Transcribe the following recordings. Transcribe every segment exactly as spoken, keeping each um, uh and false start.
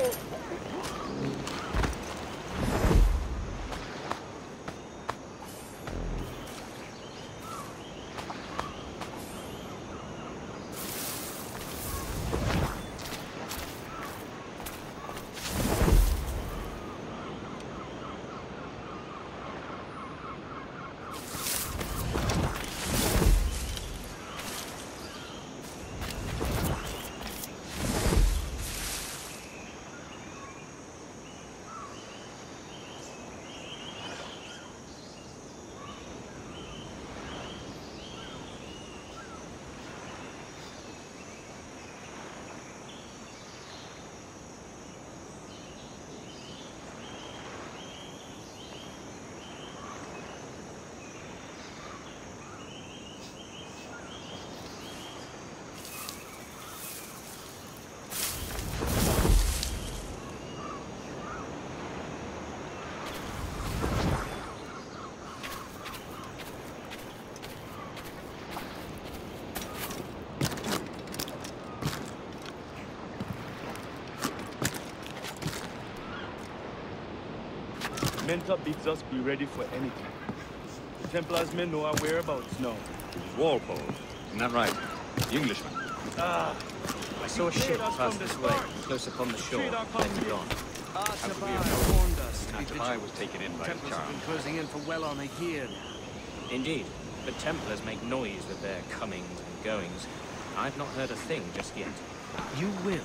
Mentor bids us be ready for anything. The Templars may know our whereabouts now. It was Walpole, isn't that right? The Englishman. Ah, I saw a ship pass this way, close upon the shore, then gone. Ah, Tobias warned us to be Tobias vigilant. was taken in by his Templars have charm. been closing in for well on a year now. Indeed, but Templars make noise with their comings and goings. I've not heard a thing just yet. You will.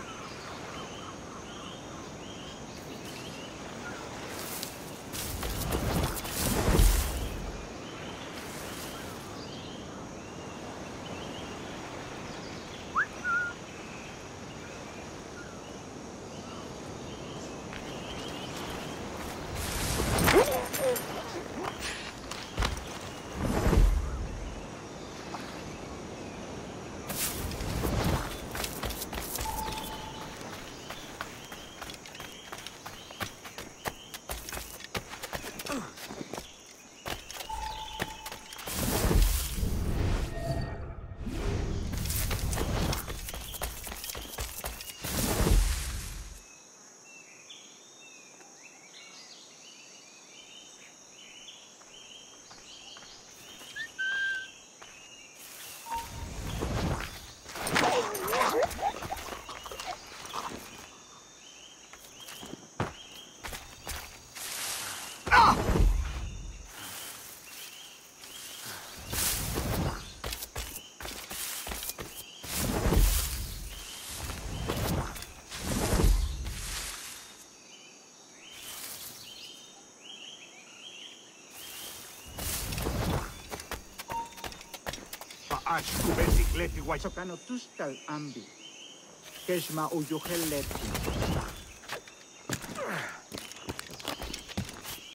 Aș cuveti clefi guai. Socano tustal ambi. Keshma uyu helletti.